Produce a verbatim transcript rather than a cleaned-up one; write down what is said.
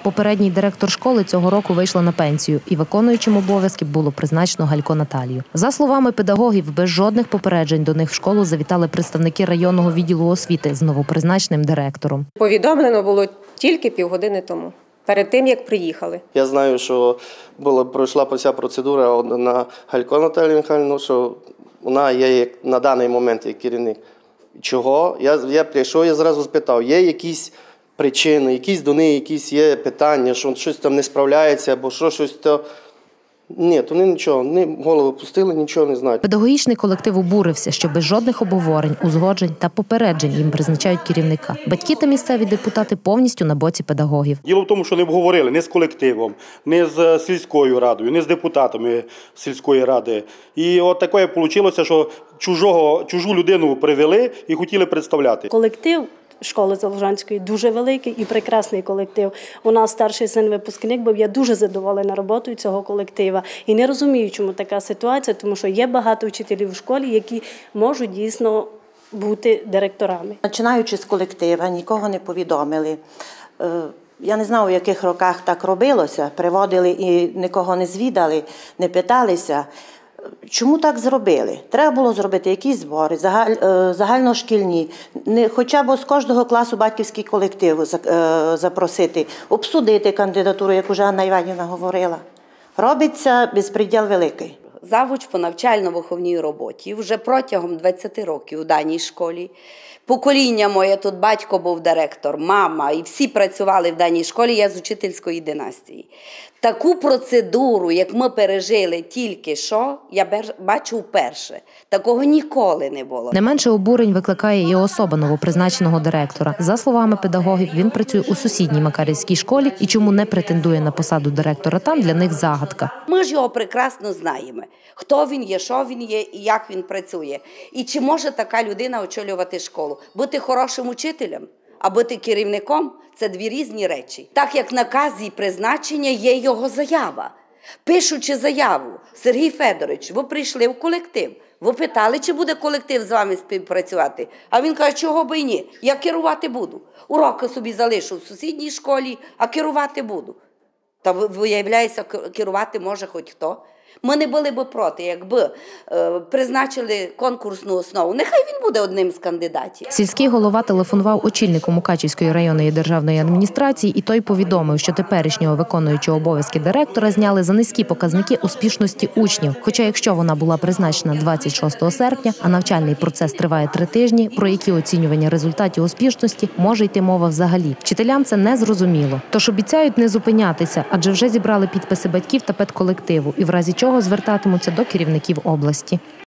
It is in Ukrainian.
Попередній директор школи цього року вийшла на пенсію, і виконуючим обов'язки було призначено Галько Наталію. За словами педагогів, без жодних попереджень до них в школу завітали представники районного відділу освіти з новопризначеним директором. Повідомлено було тільки півгодини тому, перед тим, як приїхали. Я знаю, що була, пройшла вся процедура на Галько Наталію Михайлівну, що вона є на даний момент як керівник. Чого? Я, я прийшов, я зразу спитав, є якісь причини, якісь до неї якісь є питання, що щось там не справляється, або що щось то. Ні, то вони нічого, вони голову пустили, нічого не знають. Педагогічний колектив обурився, що без жодних обговорень, узгоджень та попереджень їм призначають керівника. Батьки та місцеві депутати повністю на боці педагогів. Діло в тому, що не обговорили ні з колективом, ні з сільською радою, ні з депутатами сільської ради. І от таке вийшло, що чужого, чужу людину привели і хотіли представляти. Колектив школи Залужанської дуже великий і прекрасний колектив. У нас старший син випускник був, я дуже задоволена роботою цього колектива. І не розумію, чому така ситуація, тому що є багато вчителів в школі, які можуть дійсно бути директорами. Починаючи з колектива, нікого не повідомили. Я не знаю, в яких роках так робилося, приводили і нікого не звідали, не питалися. Чому так зробили? Треба було зробити якісь збори, загаль, загальношкільні, не, хоча б з кожного класу батьківський колектив запросити, обсудити кандидатуру, як уже Анна Іванівна говорила. Робиться безпреділ великий. Завуч по навчально-виховній роботі вже протягом двадцяти років у даній школі. Покоління моє, тут батько був директор, мама, і всі працювали в даній школі, я з учительської династії. Таку процедуру, як ми пережили тільки що, я бачу вперше. Такого ніколи не було. Не менше обурень викликає і особа новопризначеного директора. За словами педагогів, він працює у сусідній Макарівській школі, і чому не претендує на посаду директора там, для них загадка. Ми ж його прекрасно знаємо. Хто він є, що він є і як він працює. І чи може така людина очолювати школу? Бути хорошим учителем, а бути керівником – це дві різні речі. Так як в наказі призначення є його заява. Пишучи заяву, Сергій Федорович, ви прийшли в колектив, ви питали, чи буде колектив з вами співпрацювати? А він каже, чого би і ні, я керувати буду. Уроки собі залишу в сусідній школі, а керувати буду. Та виявляється, керувати може хоч хто. Ми не були б проти, якби е, призначили конкурсну основу. Нехай він буде одним з кандидатів. Сільський голова телефонував очільнику Мукачівської районної державної адміністрації, і той повідомив, що теперішнього виконуючого обов'язки директора зняли за низькі показники успішності учнів. Хоча якщо вона була призначена двадцять шостого серпня, а навчальний процес триває три тижні, про які оцінювання результатів успішності може йти мова взагалі. Вчителям це не зрозуміло. Тож обіцяють не зупинятися, адже вже зібрали підписи батьків та педколективу, і в разі чого звертатимуться до керівників області.